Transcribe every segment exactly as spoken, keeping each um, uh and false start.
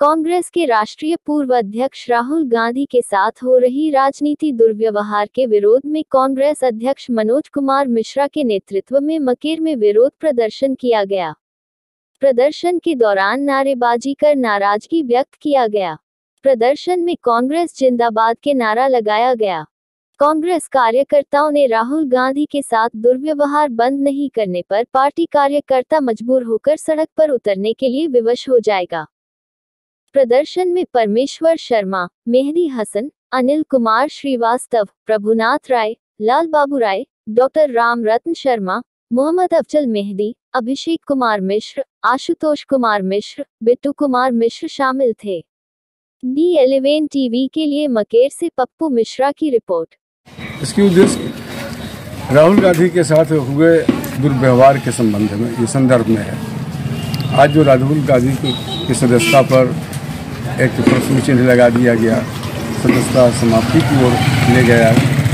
कांग्रेस के राष्ट्रीय पूर्व अध्यक्ष राहुल गांधी के साथ हो रही राजनीति दुर्व्यवहार के विरोध में कांग्रेस अध्यक्ष मनोज कुमार मिश्रा के नेतृत्व में मकेर में विरोध प्रदर्शन किया गया। प्रदर्शन के दौरान नारेबाजी कर नाराजगी व्यक्त किया गया। प्रदर्शन में कांग्रेस जिंदाबाद के नारा लगाया गया। कांग्रेस कार्यकर्ताओं ने राहुल गांधी के साथ दुर्व्यवहार बंद नहीं करने पर पार्टी कार्यकर्ता मजबूर होकर सड़क पर उतरने के लिए विवश हो जाएगा। प्रदर्शन में परमेश्वर शर्मा, मेहदी हसन, अनिल कुमार श्रीवास्तव, प्रभुनाथ राय, लाल बाबू राय, डॉक्टर राम रत्न शर्मा, मोहम्मद अफजल मेहदी, अभिषेक कुमार मिश्र, आशुतोष कुमार मिश्र, बिट्टू कुमार मिश्र शामिल थे। डी इलेवन टीवी के लिए मकेर से पप्पू मिश्रा की रिपोर्ट। इसकी उद्देश्य राहुल गांधी के साथ हुए दुर्व्यवहार के संबंध में ये संदर्भ में है। आज जो राहुल गांधी की सदस्यता पर एक प्रश्न चिन्ह लगा दिया गया, सदस्यता समाप्ति की ओर ले गया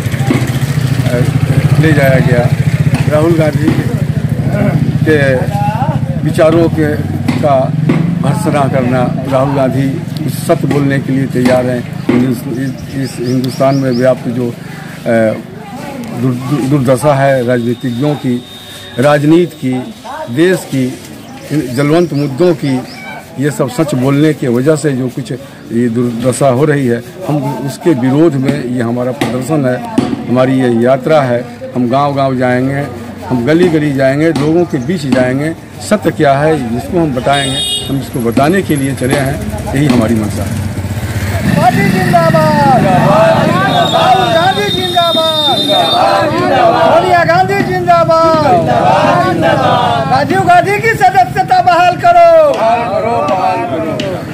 ले जाया गया। राहुल गांधी के विचारों के का भर्त्सना करना, राहुल गांधी कुछ सत्य बोलने के लिए तैयार हैं। इस हिंदुस्तान में व्याप्त जो दुर्दशा है राजनीतिज्ञों की, राजनीति की, देश की, जलवंत मुद्दों की, ये सब सच बोलने की वजह से जो कुछ ये दुर्दशा हो रही है, हम उसके विरोध में ये हमारा प्रदर्शन है, हमारी ये यात्रा है। हम गांव-गांव जाएंगे, हम गली गली जाएंगे, लोगों के बीच जाएंगे, सत्य क्या है जिसको हम बताएंगे। हम इसको बताने के लिए चले हैं, यही हमारी मंशा है। पार्टी जिंदाबाद, राहुल गांधी जिंदाबाद, सोनिया गांधी जिंदाबाद, राजीव गांधी की सदस्यता बहाल करो, बहाल करो, बहाल करो।